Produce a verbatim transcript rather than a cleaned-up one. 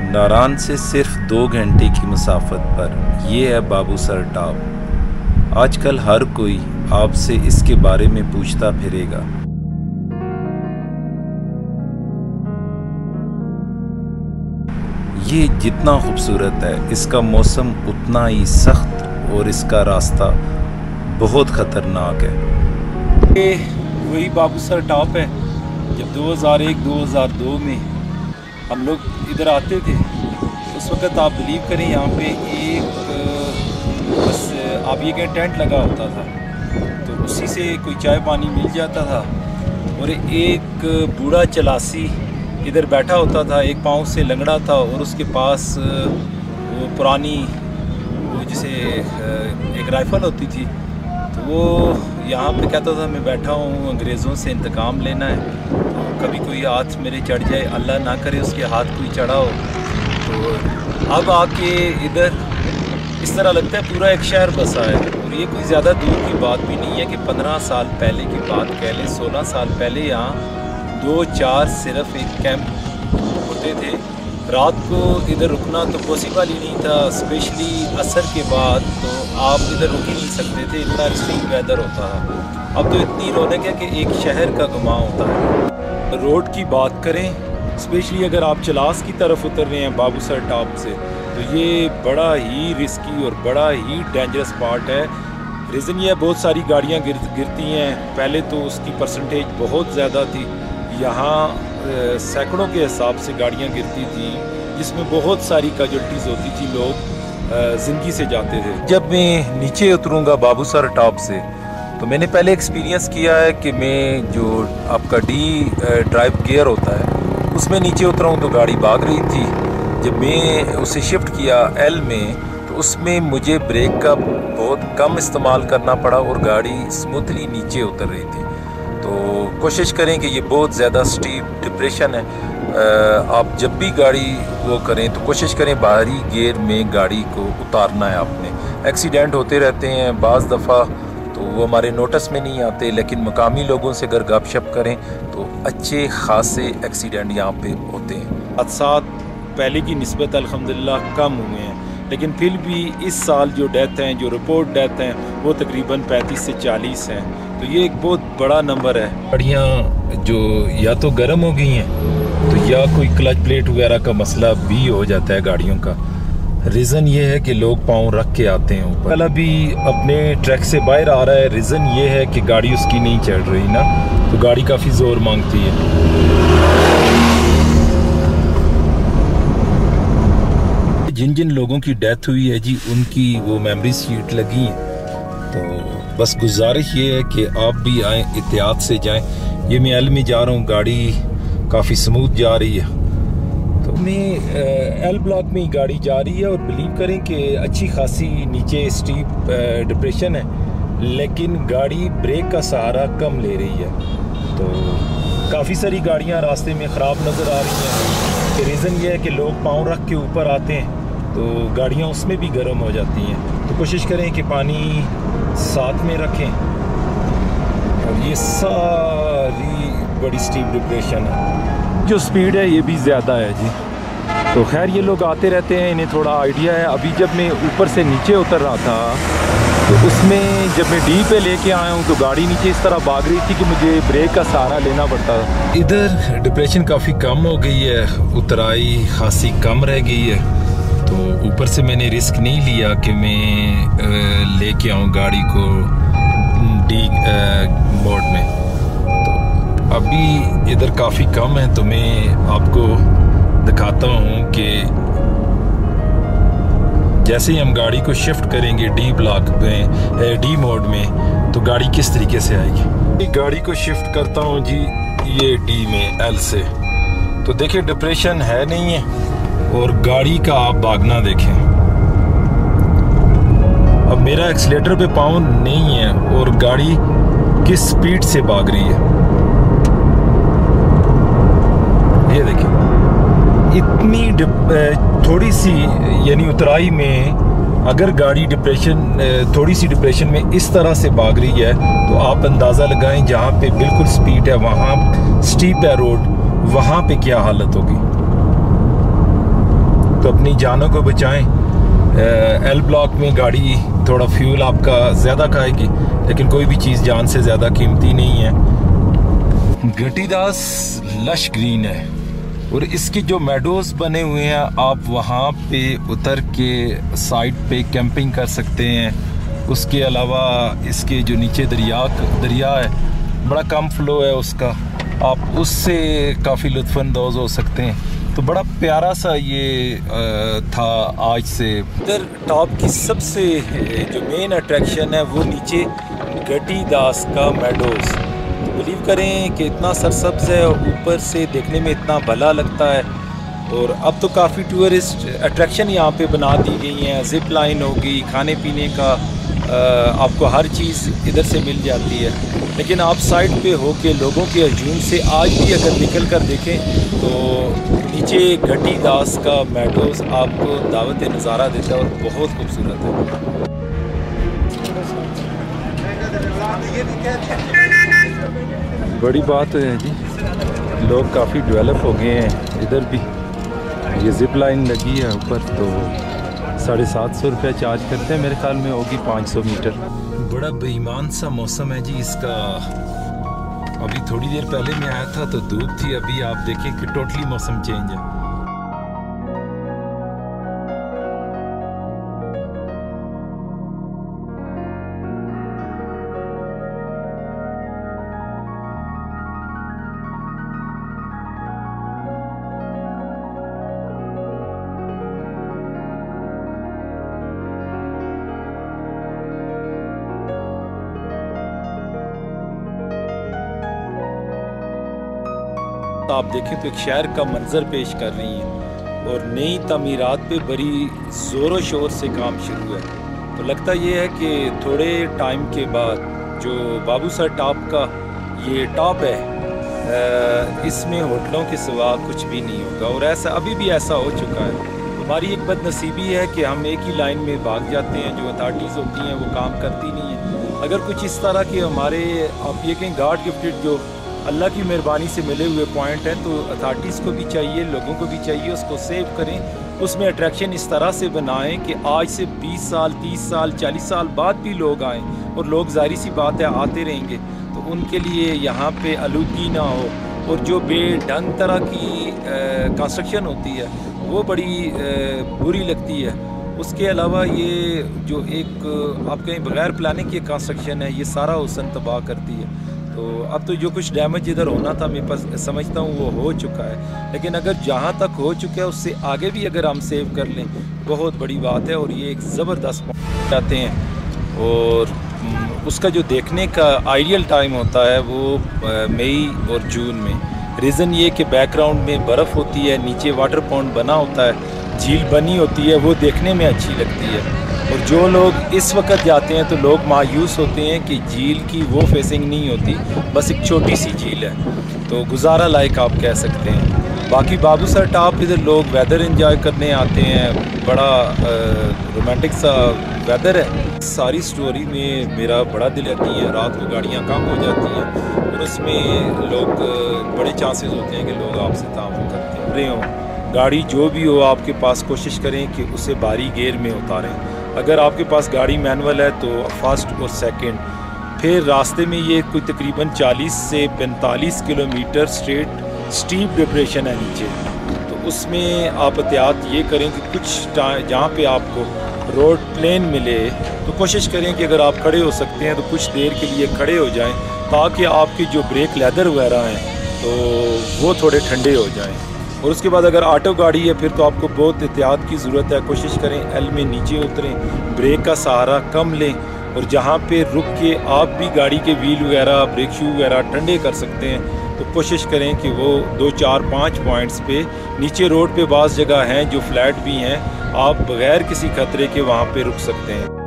नारान से सिर्फ दो घंटे की मुसाफत पर ये है बाबूसर टॉप। आजकल हर कोई आपसे इसके बारे में पूछता फिरेगा। ये जितना खूबसूरत है, इसका मौसम उतना ही सख्त और इसका रास्ता बहुत ख़तरनाक है। ये वही बाबूसर टॉप है। जब दो हज़ार एक दो हज़ार दो में हम लोग इधर आते थे, उस वक़्त आप बिलीव करें यहाँ पे एक बस आप ये कहें टेंट लगा होता था, तो उसी से कोई चाय पानी मिल जाता था। और एक बूढ़ा चलासी इधर बैठा होता था, एक पाँव से लंगड़ा था और उसके पास वो पुरानी वो जिसे एक राइफ़ल होती थी, तो वो यहाँ पे कहता था मैं बैठा हूँ अंग्रेज़ों से इंतकाम लेना है, तो कभी कोई हाथ मेरे चढ़ जाए, अल्लाह ना करे उसके हाथ कोई चढ़ा हो। तो अब आके इधर इस तरह लगता है पूरा एक शहर बसा है। और ये कोई ज़्यादा दूर की बात भी नहीं है कि पंद्रह साल पहले की बात कह लें, सोलह साल पहले यहाँ दो चार सिर्फ एक कैंप होते थे। रात को इधर रुकना तो पॉसिबल ही नहीं था, स्पेशली असर के बाद तो आप इधर रुक ही नहीं सकते थे, इतना एक्सट्रीम वेदर होता था। अब तो इतनी रौनक है कि एक शहर का घुमाव होता है। रोड की बात करें, स्पेशली अगर आप चलास की तरफ उतर रहे हैं बाबूसर टॉप से, तो ये बड़ा ही रिस्की और बड़ा ही डेंजरस पार्ट है। रीज़न ये है बहुत सारी गाड़ियाँ गिर गिरती हैं। पहले तो उसकी परसेंटेज बहुत ज़्यादा थी, यहाँ सैकड़ों के हिसाब से गाड़ियाँ गिरती थी, जिसमें बहुत सारी कैजुअल्टीज़ होती थी, लोग ज़िंदगी से जाते थे। जब मैं नीचे उतरूँगा बाबूसर टॉप से, तो मैंने पहले एक्सपीरियंस किया है कि मैं जो आपका डी ड्राइव गियर होता है उसमें नीचे उतरा हूँ तो गाड़ी भाग रही थी। जब मैं उसे शिफ्ट किया एल में, तो उसमें मुझे ब्रेक का बहुत कम इस्तेमाल करना पड़ा और गाड़ी स्मूथली नीचे उतर रही थी। तो कोशिश करें कि ये बहुत ज़्यादा स्टीप डिप्रेशन है, आप जब भी गाड़ी वो करें तो कोशिश करें बाहरी गियर में गाड़ी को उतारना है आपने। एक्सीडेंट होते रहते हैं बाज़ दफ़ा, तो वो हमारे नोटिस में नहीं आते, लेकिन मकामी लोगों से अगर गपशप करें तो अच्छे खासे एक्सीडेंट यहाँ पे होते हैं। हादसा पहले की निस्बत अल्हम्दुलिल्लाह कम हुए हैं, लेकिन फिर भी इस साल जो डेथ हैं, जो रिपोर्ट डेथ हैं, वो तकरीबन पैंतीस से चालीस हैं। तो ये एक बहुत बड़ा नंबर है। गाड़ियाँ जो या तो गर्म हो गई हैं, तो या कोई क्लच प्लेट वगैरह का मसला भी हो जाता है गाड़ियों का। रीज़न ये है कि लोग पाँव रख के आते हैं ऊपर। कल अभी अपने ट्रैक से बाहर आ रहा है, रीज़न ये है कि गाड़ी उसकी नहीं चढ़ रही ना, तो गाड़ी काफ़ी ज़ोर मांगती है। जिन जिन लोगों की डेथ हुई है जी, उनकी वो मेमोरी शीट लगी है, तो बस गुजारिश ये है कि आप भी आएँ, एहतियात से जाएं। ये मैं एल में जा रहा हूँ, गाड़ी काफ़ी स्मूथ जा रही है, तो मैं एल ब्लॉक में ही गाड़ी जा रही है और बिलीव करें कि अच्छी खासी नीचे स्टीप डिप्रेशन है, लेकिन गाड़ी ब्रेक का सहारा कम ले रही है। तो काफ़ी सारी गाड़ियाँ रास्ते में ख़राब नज़र आ रही हैं। कि रीज़न ये है कि लोग पाँव रख के ऊपर आते हैं, तो गाड़ियाँ उसमें भी गर्म हो जाती हैं। तो कोशिश करें कि पानी साथ में रखें। और ये सारी बड़ी स्टीप डिप्रेशन है, जो स्पीड है ये भी ज़्यादा है जी। तो खैर ये लोग आते रहते हैं, इन्हें थोड़ा आइडिया है। अभी जब मैं ऊपर से नीचे उतर रहा था, तो उसमें जब मैं डी पे लेके आया हूँ, तो गाड़ी नीचे इस तरह भाग रही थी कि मुझे ब्रेक का सहारा लेना पड़ता था। इधर डिप्रेशन काफ़ी कम हो गई है, उतराई खासी कम रह गई है, तो ऊपर से मैंने रिस्क नहीं लिया कि मैं लेके आऊँ गाड़ी को डी मोड में। तो अभी इधर काफ़ी कम है, तो मैं आपको दिखाता हूँ कि जैसे ही हम गाड़ी को शिफ्ट करेंगे डी ब्लॉक में, डी मोड में, तो गाड़ी किस तरीके से आएगी। गाड़ी को शिफ्ट करता हूँ जी ये डी में एल से, तो देखिए डिप्रेशन है नहीं है, और गाड़ी का आप भागना देखें। अब मेरा एक्सीलेटर पे पाँव नहीं है और गाड़ी किस स्पीड से भाग रही है, ये देखिए। इतनी थोड़ी सी यानी उतराई में अगर गाड़ी डिप्रेशन थोड़ी सी डिप्रेशन में इस तरह से भाग रही है, तो आप अंदाज़ा लगाएं जहाँ पे बिल्कुल स्पीड है, वहाँ स्टीप है रोड, वहाँ पे क्या हालत होगी। तो अपनी जानों को बचाएं। एल ब्लॉक में गाड़ी थोड़ा फ्यूल आपका ज़्यादा खाएगी, लेकिन कोई भी चीज़ जान से ज़्यादा कीमती नहीं है। गटीदास लश ग्रीन है और इसके जो मेडोज बने हुए हैं, आप वहाँ पे उतर के साइड पे कैंपिंग कर सकते हैं। उसके अलावा इसके जो नीचे दरिया दरिया है, बड़ा कम फ्लो है उसका, आप उससे काफ़ी लुत्फ़अंदोज़ हो सकते हैं। तो बड़ा प्यारा सा ये आ, था आज से। इधर टॉप की सबसे जो मेन अट्रैक्शन है वो नीचे गटीदास का मेडोज़। बिलीव करें कि इतना सरसब्ज़ है और ऊपर से देखने में इतना भला लगता है। और अब तो काफ़ी टूरिस्ट अट्रैक्शन यहाँ पे बना दी गई हैं। ज़िप लाइन होगी, खाने पीने का आ, आपको हर चीज़ इधर से मिल जाती है। लेकिन आप साइड पे हो के लोगों के हजूम से आज भी अगर निकल कर देखें तो नीचे गटीदास का मेडोज़ आपको दावत नज़ारा देता है और बहुत खूबसूरत है। बड़ी बात है जी, लोग काफ़ी डेवलप हो गए हैं। इधर भी ये जिप लाइन लगी है ऊपर, तो साढ़े सात सौ रुपया चार्ज करते हैं, मेरे ख्याल में होगी पाँच सौ मीटर। बड़ा बेईमान सा मौसम है जी इसका। अभी थोड़ी देर पहले मैं आया था तो धूप थी, अभी आप देखें कि टोटली मौसम चेंज है। आप देखें तो एक शहर का मंजर पेश कर रही हैं और नई तमीरात पे बड़ी ज़ोरों शोर से काम शुरू है। तो लगता ये है कि थोड़े टाइम के बाद जो बाबू सर टॉप का ये टॉप है, इसमें होटलों के सिवा कुछ भी नहीं होगा। और ऐसा अभी भी ऐसा हो चुका है। हमारी एक बदनसीबी है कि हम एक ही लाइन में भाग जाते हैं, जो अथॉरिटीज़ होती हैं वो काम करती नहीं हैं। अगर कुछ इस तरह के हमारे आप ये कहें गॉड गिफ्टेड जो अल्लाह की मेहरबानी से मिले हुए पॉइंट हैं, तो अथॉरिटीज़ को भी चाहिए, लोगों को भी चाहिए उसको सेव करें। उसमें अट्रैक्शन इस तरह से बनाएं कि आज से बीस साल तीस साल चालीस साल बाद भी लोग आएँ, और लोग ज़ाहिर सी बात है आते रहेंगे, तो उनके लिए यहाँ पे आलूदगी ना हो। और जो बेढंग तरह की कंस्ट्रक्शन होती है वो बड़ी आ, बुरी लगती है। उसके अलावा ये जो एक आप कहीं बगैर प्लानिंग की कंस्ट्रक्शन है, ये सारा हुस्न तबाह करती है। तो अब तो जो कुछ डैमेज इधर होना था मेरे पास समझता हूँ वो हो चुका है। लेकिन अगर जहाँ तक हो चुका है उससे आगे भी अगर हम सेव कर लें बहुत बड़ी बात है। और ये एक ज़बरदस्त जाते हैं, और उसका जो देखने का आइडियल टाइम होता है वो मई और जून में। रीज़न ये कि बैकग्राउंड में बर्फ़ होती है, नीचे वाटर पॉन्ड बना होता है, झील बनी होती है, वो देखने में अच्छी लगती है। और जो लोग इस वक्त जाते हैं तो लोग मायूस होते हैं कि झील की वो फेसिंग नहीं होती, बस एक छोटी सी झील है, तो गुजारा लायक आप कह सकते हैं। बाकी बाबू सर टॉप इधर लोग वेदर एंजॉय करने आते हैं, बड़ा रोमांटिक सा वेदर है। सारी स्टोरी में मेरा बड़ा दिल रहती है, रात को गाड़ियाँ कम हो जाती हैं और उसमें लोग बड़े चांसेस होते हैं कि लोग आपसे तामुल करते रहे हों। गाड़ी जो भी हो आपके पास कोशिश करें कि उसे बारी गेयर में उतारें। अगर आपके पास गाड़ी मैनुअल है तो फर्स्ट और सेकंड। फिर रास्ते में ये कोई तकरीबन चालीस से पैंतालीस किलोमीटर स्ट्रेट स्टीप डिप्रेशन है नीचे, तो उसमें आप एहतियात ये करें कि कुछ जहाँ पे आपको रोड प्लेन मिले तो कोशिश करें कि अगर आप खड़े हो सकते हैं तो कुछ देर के लिए खड़े हो जाएं, ताकि आपके जो ब्रेक लेदर वगैरह हैं तो वो थोड़े ठंडे हो जाएं। और उसके बाद अगर ऑटो गाड़ी है फिर तो आपको बहुत एहतियात की ज़रूरत है। कोशिश करें एल में नीचे उतरें, ब्रेक का सहारा कम लें, और जहाँ पे रुक के आप भी गाड़ी के व्हील वगैरह ब्रेक शू वगैरह ठंडे कर सकते हैं तो कोशिश करें कि वो दो चार पाँच पॉइंट्स पे नीचे रोड पे बाज़ जगह हैं जो फ्लैट भी हैं, आप बग़ैर किसी खतरे के वहाँ पे रुक सकते हैं।